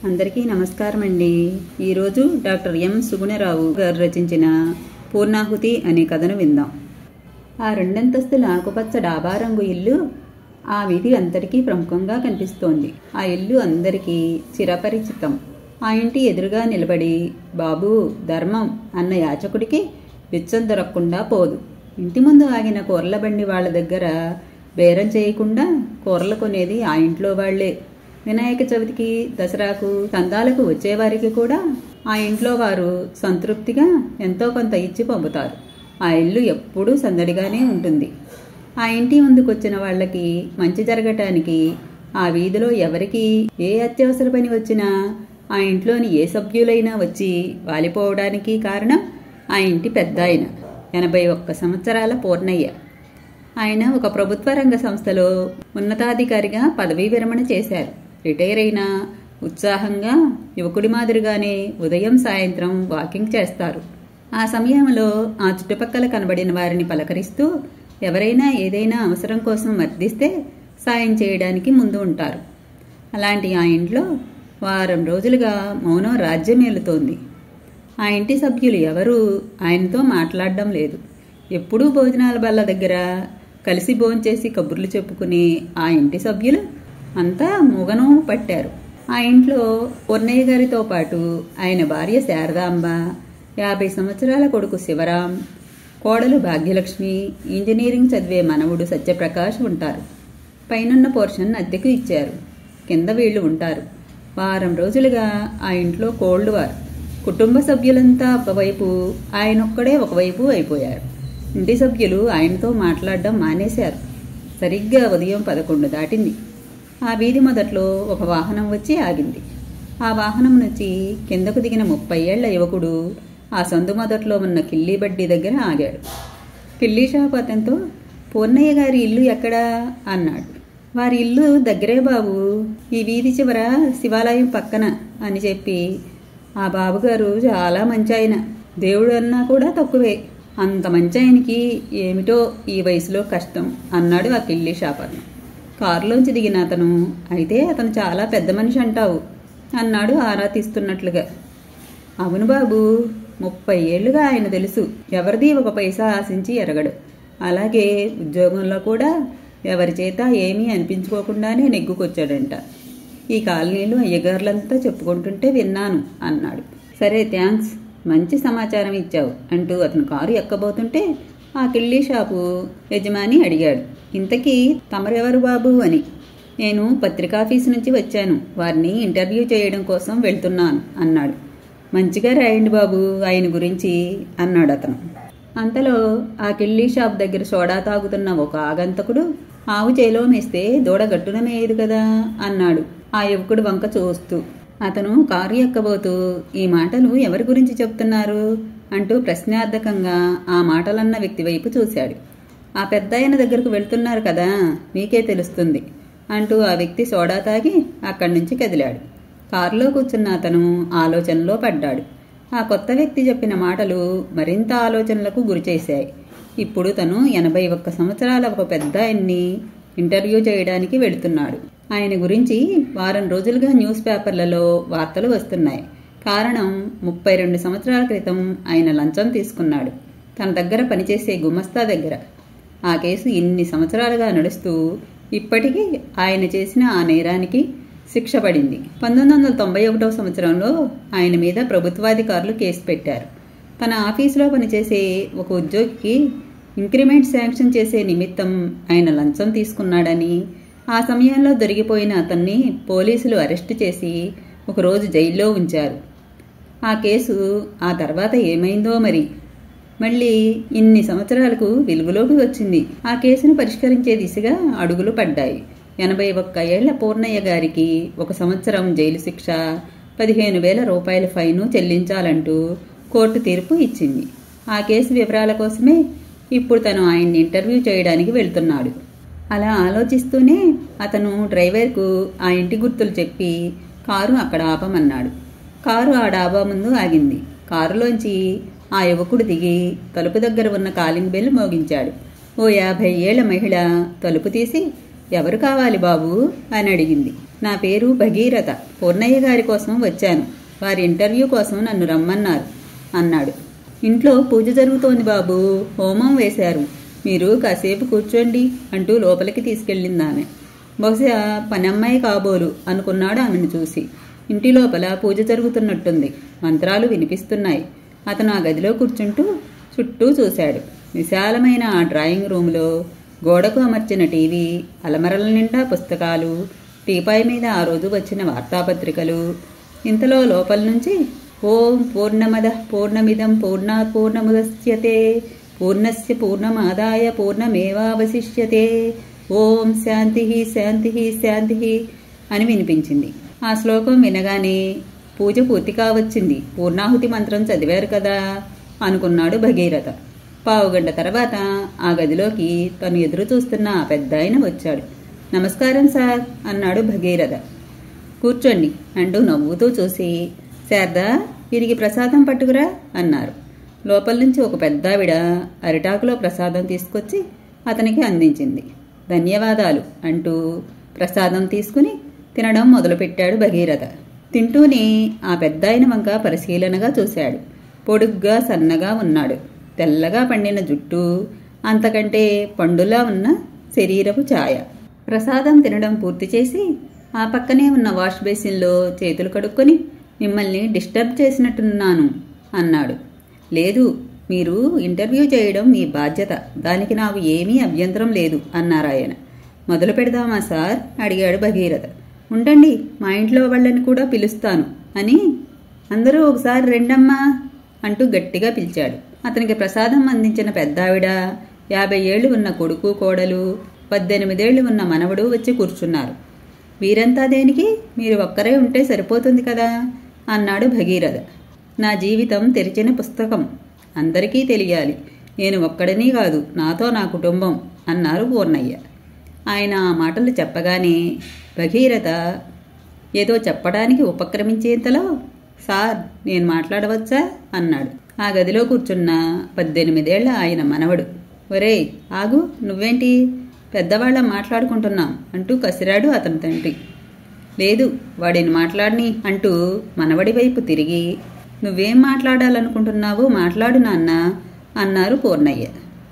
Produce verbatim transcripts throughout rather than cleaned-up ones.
అందరికీ నమస్కారం అండి. ఈరోజు డాక్టర్ ఎం సుగుణరావు గారు రచించిన పూర్ణాహుతి అనే కథను విందాం. ఆ రెండంతస్తుల ఆకుపచ్చ డాబా రంగు ఇల్లు ఆ వీధి అంతటికీ ప్రముఖంగా కనిపిస్తోంది. ఆ ఇల్లు అందరికీ చిరపరిచితం. ఆ ఇంటి ఎదురుగా నిలబడి బాబు ధర్మం అన్న యాచకుడికి బిచ్చం దొరకకుండా పోదు. ఇంటి ముందు ఆగిన కూరల బండి వాళ్ళ దగ్గర బేరం చేయకుండా కూరలు కొనేది ఆ ఇంట్లో వాళ్లే. వినాయక చవితికి, దసరాకు, చందాలకు వచ్చేవారికి కూడా ఆ ఇంట్లో వారు సంతృప్తిగా ఎంతో కొంత ఇచ్చి పంపుతారు. ఆ ఇల్లు ఎప్పుడూ సందడిగానే ఉంటుంది. ఆ ఇంటి ముందుకొచ్చిన వాళ్ళకి మంచి జరగటానికి ఆ వీధిలో ఎవరికి ఏ అత్యవసర పని వచ్చినా ఆ ఇంట్లోని ఏ సభ్యులైనా వచ్చి వాలిపోవడానికి కారణం ఆ ఇంటి పెద్ద ఆయన, ఎనభై ఒక్క సంవత్సరాల పూర్ణయ్య. ఆయన ఒక ప్రభుత్వ రంగ సంస్థలో ఉన్నతాధికారిగా పదవీ విరమణ చేశారు. రిటైర్ అయినా ఉత్సాహంగా యువకుడి మాదిరిగానే ఉదయం సాయంత్రం వాకింగ్ చేస్తారు. ఆ సమయంలో ఆ చుట్టుపక్కల కనబడిన వారిని పలకరిస్తూ ఎవరైనా ఏదైనా అవసరం కోసం మర్దిస్తే సాయం చేయడానికి ముందు ఉంటారు. అలాంటి ఆ ఇంట్లో వారం రోజులుగా మౌనం రాజ్యమేలుతోంది. ఆ ఇంటి సభ్యులు ఎవరూ ఆయనతో మాట్లాడడం లేదు. ఎప్పుడూ భోజనాల బల్ల దగ్గర కలిసి భోంచేసి కబుర్లు చెప్పుకుని ఆ ఇంటి సభ్యులు అంతా మూగను పట్టారు. ఆ ఇంట్లో పూర్ణయ్య గారితో పాటు ఆయన భార్య శారదాంబ, యాభై సంవత్సరాల కొడుకు శివరాం, కోడలు భాగ్యలక్ష్మి, ఇంజనీరింగ్ చదివే మనవుడు సత్యప్రకాష్ ఉంటారు. పైనున్న పోర్షన్ అద్దెకు ఇచ్చారు, కింద వీళ్లు ఉంటారు. వారం రోజులుగా ఆ ఇంట్లో కోల్డ్ వార్. కుటుంబ సభ్యులంతా ఒకవైపు, ఆయనొక్కడే ఒకవైపు అయిపోయారు. ఇంటి సభ్యులు ఆయనతో మాట్లాడడం మానేశారు. సరిగ్గా ఉదయం పదకొండు దాటింది. ఆ వీధి మొదట్లో ఒక వాహనం వచ్చి ఆగింది. ఆ వాహనం నుంచి కిందకు దిగిన ముప్పై ఏళ్ల యువకుడు ఆ సందు మొదట్లో ఉన్న కిల్లీ బడ్డీ దగ్గర ఆగాడు. కిల్లీ షాపు అతనితో పూర్ణయ్య గారి ఇల్లు ఎక్కడా అన్నాడు. వారి ఇల్లు దగ్గరే బాబు, ఈ వీధి చివర శివాలయం పక్కన అని చెప్పి, ఆ బాబుగారు చాలా మంచి ఆయన, దేవుడు అన్నా కూడా తక్కువే, అంత మంచి ఆయనకి ఏమిటో ఈ వయసులో కష్టం అన్నాడు ఆ కిల్లీ షాపర్ను. కారులోంచి దిగిన అతను, అయితే అతను చాలా పెద్ద మనిషి అంటావు అన్నాడు ఆరా తీస్తున్నట్లుగా. అవును బాబు, ముప్పై ఏళ్లుగా ఆయన తెలుసు, ఎవరిది ఒక పైసా ఆశించి ఎరగడు. అలాగే ఉద్యోగంలో కూడా ఎవరి చేత ఏమీ అనిపించుకోకుండానే నెగ్గుకొచ్చాడంట. ఈ కాలనీలు అయ్యగారులంతా చెప్పుకుంటుంటే విన్నాను అన్నాడు. సరే థ్యాంక్స్, మంచి సమాచారం ఇచ్చావు అంటూ అతను కారు ఎక్కబోతుంటే ఆ కిల్లీ షాపు యజమాని అడిగాడు, ఇంతకీ తమరెవరు బాబు అని. నేను పత్రికాఫీసు నుంచి వచ్చాను, వారిని ఇంటర్వ్యూ చేయడం కోసం వెళ్తున్నాను అన్నాడు. మంచిగా రాయండి బాబు ఆయన గురించి అన్నాడు అతను. అంతలో ఆ కిల్లీ షాప్ దగ్గర సోడా తాగుతున్న ఒక ఆగంతకుడు, ఆవు చేలో మేస్తే దూడ గట్టున మేయదు కదా అన్నాడు ఆ యువకుడు వంక చూస్తూ. అతను కారు ఎక్కబోతూ, ఈ మాటలు ఎవరి గురించి చెప్తున్నారు అంటూ ప్రశ్నార్థకంగా ఆ మాటలన్న వ్యక్తి వైపు చూశాడు. ఆ పెద్ద ఆయన దగ్గరకు వెళ్తున్నారు కదా, మీకే తెలుస్తుంది అంటూ ఆ వ్యక్తి సోడా తాగి అక్కడి నుంచి కదిలాడు. కారులో కూర్చున్న అతను ఆలోచనలో పడ్డాడు. ఆ కొత్త వ్యక్తి చెప్పిన మాటలు మరింత ఆలోచనలకు గురిచేశాయి. ఇప్పుడు తను ఎనభై ఒక్క సంవత్సరాల ఒక పెద్ద ఆయన్ని ఇంటర్వ్యూ చేయడానికి వెళుతున్నాడు. ఆయన గురించి వారం రోజులుగా న్యూస్ పేపర్లలో వార్తలు వస్తున్నాయి. కారణం, ముప్పై రెండు సంవత్సరాల క్రితం ఆయన లంచం తీసుకున్నాడు తన దగ్గర పనిచేసే గుమస్తా దగ్గర. ఆ కేసు ఇన్ని సంవత్సరాలుగా నడుస్తూ ఇప్పటికీ ఆయన చేసిన ఆ నేరానికి శిక్ష పడింది. పంతొమ్మిది వందల తొంభై ఒకటవ సంవత్సరంలో ఆయన మీద ప్రభుత్వాధికారులు కేసు పెట్టారు. తన ఆఫీసులో పనిచేసే ఒక ఉద్యోగికి ఇంక్రిమెంట్ శాంక్షన్ చేసే నిమిత్తం ఆయన లంచం తీసుకున్నాడని, ఆ సమయంలో దొరికిపోయిన అతన్ని పోలీసులు అరెస్టు చేసి ఒకరోజు జైల్లో ఉంచారు. ఆ కేసు ఆ తర్వాత ఏమైందో మరి, మళ్ళీ ఇన్ని సంవత్సరాలకు వెలుగులోకి వచ్చింది. ఆ కేసును పరిష్కరించే దిశగా అడుగులు పడ్డాయి. ఎనభై ఒక్క ఏళ్ల పూర్ణయ్య గారికి ఒక సంవత్సరం జైలు శిక్ష, పదిహేను వేల రూపాయల ఫైను చెల్లించాలంటూ కోర్టు తీర్పు ఇచ్చింది. ఆ కేసు వివరాల కోసమే ఇప్పుడు తను ఆయన్ని ఇంటర్వ్యూ చేయడానికి వెళ్తున్నాడు. అలా ఆలోచిస్తూనే అతను డ్రైవర్కు ఆ ఇంటి గుర్తులు చెప్పి కారు అక్కడ ఆపమన్నాడు. కారు ఆ డాబా ముందు ఆగింది. కారులోంచి ఆ యువకుడు దిగి తలుపు దగ్గర ఉన్న కాలింగ్ బెల్ మోగించాడు. ఓ యాభై ఏళ్ల మహిళ తలుపు తీసి, ఎవరు కావాలి బాబు అని అడిగింది. నా పేరు భగీరథ. పూర్ణయ్య గారి కోసం వచ్చాను. వారి ఇంటర్వ్యూ కోసం నన్ను రమ్మన్నారు అన్నాడు. ఇంట్లో పూజ జరుగుతోంది బాబు, హోమం వేశారు. మీరు కాసేపు కూర్చోండి అంటూ లోపలికి తీసుకెళ్ళింది ఆమె. బహుశా పనమ్మాయి కాబోలు అనుకున్నాడు ఆమెను చూసి. ఇంటి లోపల పూజ జరుగుతున్నట్టుంది. మంత్రాలు వినిపిస్తున్నాయి. అతను ఆ గదిలో కూర్చుంటూ చుట్టూ చూశాడు. విశాలమైన ఆ డ్రాయింగ్ రూములో గోడకు అమర్చిన టీవీ, అలమరల నిండా పుస్తకాలు, టీపాయ్ మీద ఆ రోజు వచ్చిన వార్తాపత్రికలు. ఇంతలో లోపల నుంచి ఓం పూర్ణమద పూర్ణమిదం పూర్ణాత్ పూర్ణముదస్యతే పూర్ణస్య పూర్ణమాదాయ పూర్ణమేవావశిష్యతే ఓం శాంతి శాంతి శాంతి అని వినిపించింది. ఆ శ్లోకం వినగానే పూజ పూర్తి కావచ్చింది. పూర్ణాహుతి మంత్రం చదివారు కదా అనుకున్నాడు భగీరథ. పావుగంట తర్వాత ఆ గదిలోకి తను ఎదురు చూస్తున్న ఆ పెద్ద ఆయన వచ్చాడు. నమస్కారం సార్ అన్నాడు భగీరథ. కూర్చోండి అంటూ నవ్వుతూ చూసి, శారదా వీరికి ప్రసాదం పట్టుకురా అన్నారు. లోపల నుంచి ఒక పెద్దావిడ అరిటాకులో ప్రసాదం తీసుకొచ్చి అతనికి అందించింది. ధన్యవాదాలు అంటూ ప్రసాదం తీసుకుని తినడం మొదలుపెట్టాడు భగీరథ. తింటూనే ఆ పెద్దాయన వంక పరిశీలనగా చూశాడు. పొడుగ్గా సన్నగా ఉన్నాడు. తెల్లగా పండిన జుట్టు, అంతకంటే పండులా ఉన్న శరీరపు ఛాయ. ప్రసాదం తినడం పూర్తి చేసి ఆ పక్కనే ఉన్న వాష్ బేసిన్లో చేతులు కడుక్కొని, మిమ్మల్ని డిస్టర్బ్ చేసినట్టున్నాను అన్నాడు. లేదు, మీరు ఇంటర్వ్యూ చేయడం మీ బాధ్యత, దానికి నాకు ఏమీ అభ్యంతరం లేదు అన్నారాయన. మొదలు పెడదామా సార్ అడిగాడు భగీరథ. ఉండండి, మా ఇంట్లో వాళ్ళని కూడా పిలుస్తాను అని. అందరూ ఒకసారి రెండమ్మా అంటూ గట్టిగా పిలిచాడు. అతనికి ప్రసాదం అందించిన పెద్దావిడ, యాభై ఏళ్లు ఉన్న కొడుకు కోడలు, పద్దెనిమిదేళ్లు ఉన్న మనవడు వచ్చి కూర్చున్నారు. వీరంతా దేనికి? మీరు ఒక్కరే ఉంటే సరిపోతుంది కదా అన్నాడు భగీరథ. నా జీవితం తెరిచిన పుస్తకం, అందరికీ తెలియాలి. నేను ఒక్కడని కాదు, నాతో నా కుటుంబం అన్నారు పూర్ణయ్య. ఆయన ఆ మాటలు చెప్పగానే భగీరథ ఏదో చెప్పడానికి ఉపక్రమించేంతలో, సార్ నేను మాట్లాడవచ్చా అన్నాడు. ఆ గదిలో కూర్చున్న పద్దెనిమిదేళ్ల ఆయన మనవడు. ఒరేయ్ ఆగు, నువ్వేంటి? పెద్దవాళ్ళం మాట్లాడుకుంటున్నాం అంటూ కసిరాడు అతని తండ్రి. లేదు, వాడిని మాట్లాడిని అంటూ మనవడి వైపు తిరిగి, నువ్వేం మాట్లాడాలనుకుంటున్నావో మాట్లాడు నాన్న అన్నారు పూర్ణయ్య.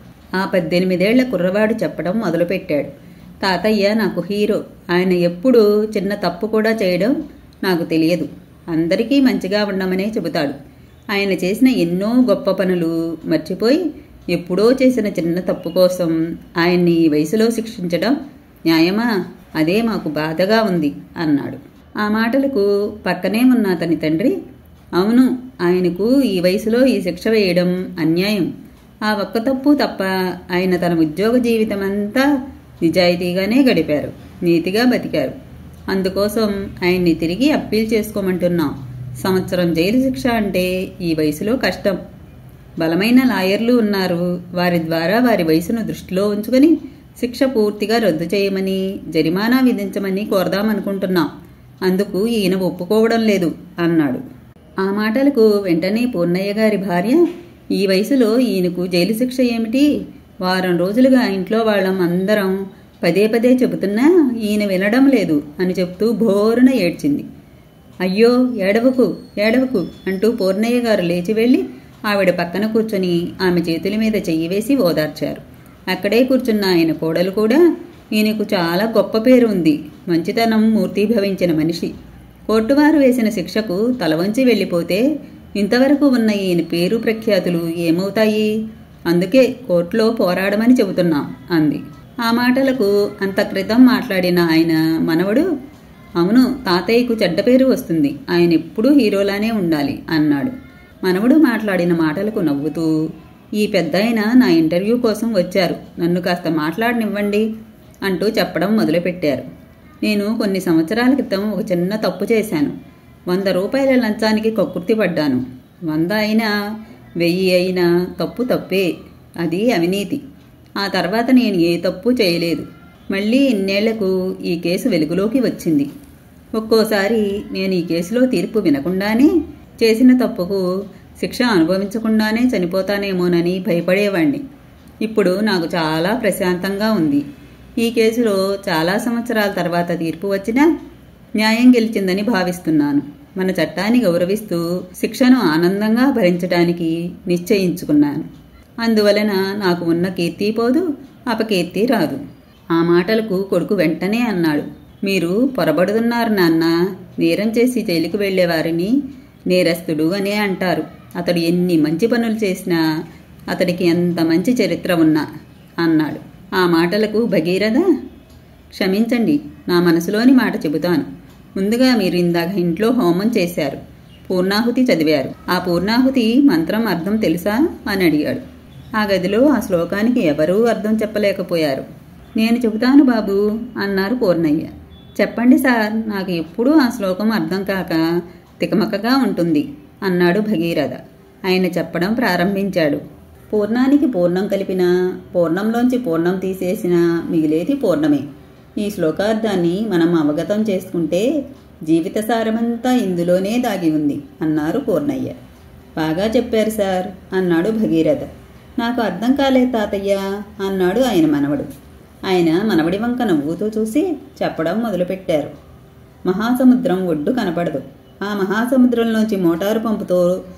ఆ పద్దెనిమిదేళ్ల కుర్రవాడు చెప్పడం మొదలుపెట్టాడు. తాతయ్య నాకు హీరో. ఆయన ఎప్పుడూ చిన్న తప్పు కూడా చేయడం నాకు తెలియదు. అందరికీ మంచిగా ఉండమనే చెబుతాడు. ఆయన చేసిన ఎన్నో గొప్ప పనులు మర్చిపోయి ఎప్పుడో చేసిన చిన్న తప్పు కోసం ఆయన్ని ఈ వయసులో శిక్షించడం న్యాయమా? అదే మాకు బాధగా ఉంది అన్నాడు. ఆ మాటలకు పక్కనే ఉన్న అతని తండ్రి, అవును, ఆయనకు ఈ వయసులో ఈ శిక్ష వేయడం అన్యాయం. ఆ ఒక్క తప్పు తప్ప ఆయన తన ఉద్యోగ జీవితం అంతా నిజాయితీగానే గడిపారు, నీతిగా బతికారు. అందుకోసం ఆయన్ని తిరిగి అప్పీల్ చేసుకోమంటున్నాం. సంవత్సరం జైలు శిక్ష అంటే ఈ వయసులో కష్టం. బలమైన లాయర్లు ఉన్నారు. వారి ద్వారా వారి వయసును దృష్టిలో ఉంచుకొని శిక్ష పూర్తిగా రద్దు చేయమని, జరిమానా విధించమని కోరదామనుకుంటున్నాం. అందుకు ఈయన ఒప్పుకోవడం లేదు అన్నాడు. ఆ మాటలకు వెంటనే పూర్ణయ్య గారి భార్య, ఈ వయసులో ఈయనకు జైలు శిక్ష ఏమిటి? వారం రోజులుగా ఇంట్లో వాళ్ళం అందరం పదే పదే చెబుతున్నా ఈయన వినడం లేదు అని చెప్తూ భోరున ఏడ్చింది. అయ్యో ఏడవకు ఏడవకు అంటూ పూర్ణయ్య గారు లేచి వెళ్ళి ఆవిడ పక్కన కూర్చొని ఆమె చేతుల మీద చెయ్యి వేసి ఓదార్చారు. అక్కడే కూర్చున్న ఆయన కోడలు కూడా, ఈయనకు చాలా గొప్ప పేరు ఉంది, మంచితనం మూర్తీభవించిన మనిషి. కోర్టువారు వేసిన శిక్షకు తల వంచి వెళ్ళిపోతే ఇంతవరకు ఉన్న ఈయన పేరు ప్రఖ్యాతులు ఏమవుతాయి? అందుకే కోర్టులో పోరాడమని చెబుతున్నాం అంది. ఆ మాటలకు అంత క్రితం మాట్లాడిన ఆయన మనవడు, అవును, తాతయ్యకు చెడ్డ పేరు వస్తుంది, ఆయన ఎప్పుడూ హీరోలానే ఉండాలి అన్నాడు. మనవడు మాట్లాడిన మాటలకు నవ్వుతూ, ఈ పెద్దాయన నా ఇంటర్వ్యూ కోసం వచ్చారు, నన్ను కాస్త మాట్లాడనివ్వండి అంటూ చెప్పడం మొదలుపెట్టారు. నేను కొన్ని సంవత్సరాల క్రితం ఒక చిన్న తప్పు చేశాను. వంద రూపాయల లంచానికి కక్కుర్తి పడ్డాను. వంద అయినా వెయ్యి అయినా తప్పు తప్పే, అది అవినీతి. ఆ తర్వాత నేను ఏ తప్పు చేయలేదు. మళ్ళీ ఇన్నేళ్లకు ఈ కేసు వెలుగులోకి వచ్చింది. ఒక్కోసారి నేను ఈ కేసులో తీర్పు వినకుండానే, చేసిన తప్పుకు శిక్ష అనుభవించకుండానే చనిపోతానేమోనని భయపడేవాణ్ణి. ఇప్పుడు నాకు చాలా ప్రశాంతంగా ఉంది. ఈ కేసులో చాలా సంవత్సరాల తర్వాత తీర్పు వచ్చినా న్యాయం గెలిచిందని భావిస్తున్నాను. మన చట్టాన్ని గౌరవిస్తూ శిక్షను ఆనందంగా భరించడానికి నిశ్చయించుకున్నాను. అందువలన నాకు ఉన్న కీర్తి పోదు, అపకీర్తి రాదు. ఆ మాటలకు కొడుకు వెంటనే అన్నాడు, మీరు పొరబడుతున్నారు నాన్న. నేరం చేసి జైలుకు వెళ్లేవారిని నేరస్తుడు అనే అంటారు. అతడు ఎన్ని మంచి పనులు చేసినా, అతడికి ఎంత మంచి చరిత్ర ఉన్నా అన్నాడు. ఆ మాటలకు భగీరథ, క్షమించండి, నా మనసులోని మాట చెబుతాను. ముందుగా మీరు ఇందాక ఇంట్లో హోమం చేశారు, పూర్ణాహుతి చదివారు. ఆ పూర్ణాహుతి మంత్రం అర్థం తెలుసా అని అడిగాడు. ఆ గదిలో ఆ శ్లోకానికి ఎవరూ అర్థం చెప్పలేకపోయారు. నేను చెబుతాను బాబు అన్నారు పూర్ణయ్య. చెప్పండి సార్, నాకు ఎప్పుడూ ఆ శ్లోకం అర్థం కాక తికమకగా ఉంటుంది అన్నాడు భగీరథ. ఆయన చెప్పడం ప్రారంభించాడు. పూర్ణానికి పూర్ణం కలిపినా, పూర్ణంలోంచి పూర్ణం తీసేసినా మిగిలేది పూర్ణమే. ఈ శ్లోకార్థాన్ని మనం అవగతం చేసుకుంటే జీవిత సారమంతా ఇందులోనే దాగి ఉంది అన్నారు పూర్ణయ్య. బాగా చెప్పారు సార్ అన్నాడు భగీరథ. నాకు అర్థం కాలేదు తాతయ్య అన్నాడు ఆయన మనవడు. ఆయన మనవడి వంక నవ్వుతూ చూసి చెప్పడం మొదలుపెట్టారు. మహాసముద్రం ఒడ్డు కనపడదు. ఆ మహాసముద్రంలోంచి మోటారు పంపుతో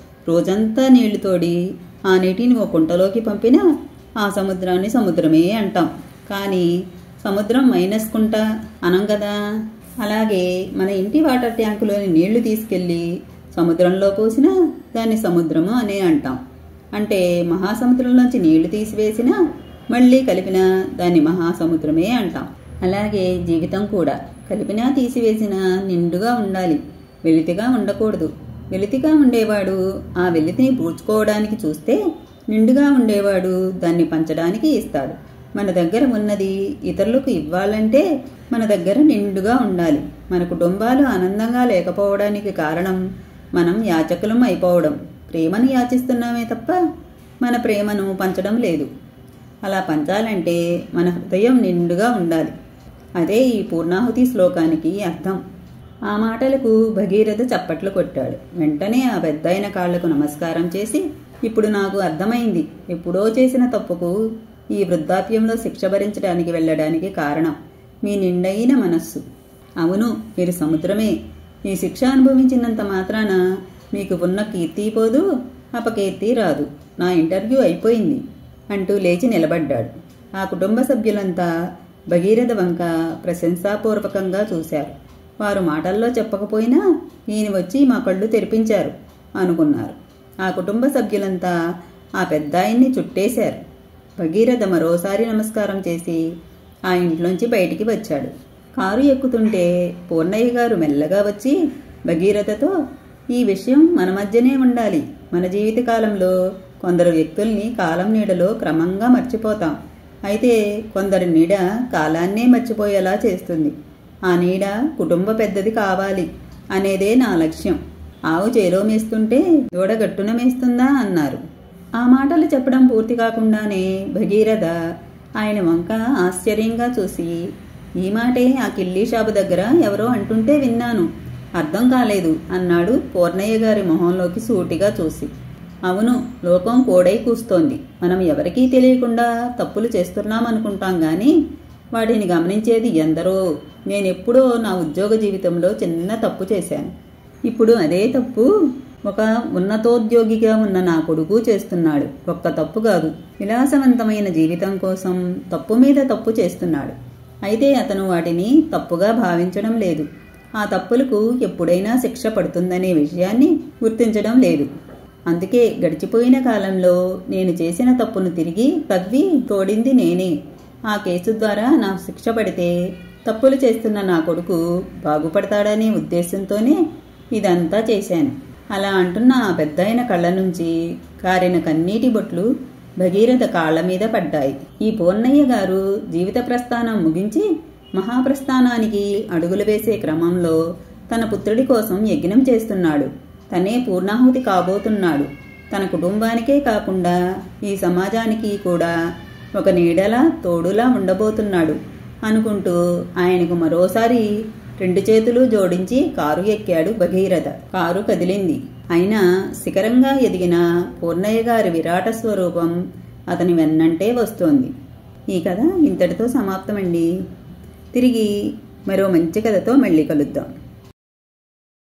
రోజంతా నీళ్లు తోడి ఆ నీటిని ఓ కుంటలోకి పంపినా ఆ సముద్రాన్ని సముద్రమే అంటాం. కానీ సముద్రం మైనస్ కుంట అనం కదా. అలాగే మన ఇంటి వాటర్ ట్యాంకులోని నీళ్లు తీసుకెళ్లి సముద్రంలో పోసినా దాన్ని సముద్రము అనే అంటాం. అంటే మహాసముద్రంలోంచి నీళ్లు తీసివేసినా మళ్ళీ కలిపినా దాన్ని మహాసముద్రమే అంటాం. అలాగే జీవితం కూడా కలిపినా తీసివేసినా నిండుగా ఉండాలి, వెలితిగా ఉండకూడదు. వెలితిగా ఉండేవాడు ఆ వెలితిని పూడ్చుకోవడానికి చూస్తే, నిండుగా ఉండేవాడు దాన్ని పంచడానికి ఇస్తాడు. మన దగ్గర ఉన్నది ఇతరులకు ఇవ్వాలంటే మన దగ్గర నిండుగా ఉండాలి. మన కుటుంబాలు ఆనందంగా లేకపోవడానికి కారణం మనం యాచకులం అయిపోవడం. ప్రేమను యాచిస్తున్నామే తప్ప మన ప్రేమను పంచడం లేదు. అలా పంచాలంటే మన హృదయం నిండుగా ఉండాలి. అదే ఈ పూర్ణాహుతి శ్లోకానికి అర్థం. ఆ మాటలకు భగీరథ చప్పట్లు కొట్టాడు. వెంటనే ఆ పెద్దాయన కాళ్లకు నమస్కారం చేసి, ఇప్పుడు నాకు అర్థమైంది. ఎప్పుడో చేసిన తప్పుకు ఈ వృద్ధాప్యంలో శిక్ష భరించడానికి వెళ్ళడానికి కారణం మీ నిండైన మనస్సు. అవును, మీరు సముద్రమే. ఈ శిక్ష అనుభవించినంత మాత్రాన మీకు ఉన్న కీర్తి పోదు, అపకీర్తి రాదు. నా ఇంటర్వ్యూ అయిపోయింది అంటూ లేచి నిలబడ్డాడు. ఆ కుటుంబ సభ్యులంతా భగీరథ వంక ప్రశంసాపూర్వకంగా చూశారు. వారు మాటల్లో చెప్పకపోయినా ఈయన వచ్చి మా కళ్ళు తెరిపించారు అనుకున్నారు. ఆ కుటుంబ సభ్యులంతా ఆ పెద్దాయన్ని చుట్టేశారు. భగీరథ మరోసారి నమస్కారం చేసి ఆ ఇంట్లోంచి బయటికి వచ్చాడు. కారు ఎక్కుతుంటే పూర్ణయ్య గారు మెల్లగా వచ్చి భగీరథతో, ఈ విషయం మన మధ్యనే ఉండాలి. మన జీవితకాలంలో కొందరు వ్యక్తుల్ని కాలం నీడలో క్రమంగా మర్చిపోతాం. అయితే కొందరి నీడ కాలాన్నే మర్చిపోయేలా చేస్తుంది. ఆ నీడ కుటుంబ పెద్దది కావాలి అనేదే నా లక్ష్యం. ఆవు చేలో మేస్తుంటే దూడ గట్టున మేస్తుందా అన్నారు. ఆ మాటలు చెప్పడం పూర్తి కాకుండానే భగీరథ ఆయన వంక ఆశ్చర్యంగా చూసి, ఈ మాటే ఆ కిల్లీ షాపు దగ్గర ఎవరో అంటుంటే విన్నాను, అర్థం కాలేదు అన్నాడు పూర్ణయ్య గారి మొహంలోకి సూటిగా చూసి. అవును, లోకం కోడై కూస్తోంది. మనం ఎవరికీ తెలియకుండా తప్పులు చేస్తున్నామనుకుంటాం గాని వాటిని గమనించేది ఎందరో. నేనెప్పుడో నా ఉద్యోగ జీవితంలో చిన్న తప్పు చేశాను. ఇప్పుడు అదే తప్పు ఒక ఉన్నతోద్యోగిగా ఉన్న నా కొడుకు చేస్తున్నాడు. ఒక్క తప్పు కాదు, విలాసవంతమైన జీవితం కోసం తప్పు మీద తప్పు చేస్తున్నాడు. అయితే అతను వాటిని తప్పుగా భావించడం లేదు. ఆ తప్పులకు ఎప్పుడైనా శిక్ష పడుతుందనే విషయాన్ని గుర్తించడం లేదు. అందుకే గడిచిపోయిన కాలంలో నేను చేసిన తప్పును తిరిగి తవ్వి తోడింది నేనే. ఆ కేసు ద్వారా నాకు శిక్ష పడితే తప్పులు చేస్తున్న నా కొడుకు బాగుపడతాడనే ఉద్దేశంతోనే ఇదంతా చేశాను. అలా అంటున్న ఆ పెద్దాయన కళ్ళ నుంచి కారిన కన్నీటి బొట్లు భగీరథ కాళ్ల మీద పడ్డాయి. ఈ పూర్ణయ్య గారు జీవిత ప్రస్థానం ముగించి మహాప్రస్థానానికి అడుగులు వేసే క్రమంలో తన పుత్రుడి కోసం యజ్ఞం చేస్తున్నాడు. తనే పూర్ణాహుతి కాబోతున్నాడు. తన కుటుంబానికే కాకుండా ఈ సమాజానికి కూడా ఒక నీడలా తోడులా ఉండబోతున్నాడు అనుకుంటూ ఆయనకు మరోసారి రెండు చేతులు జోడించి కారు ఎక్కాడు భగీరథ. కారు కదిలింది. అయినా శిఖరంగా ఎదిగిన పూర్ణయ్య గారి విరాట స్వరూపం అతని వెన్నంటే వస్తోంది. ఈ కథ ఇంతటితో సమాప్తమండి. తిరిగి మరో మంచి కథతో మళ్ళీ కలుద్దాం.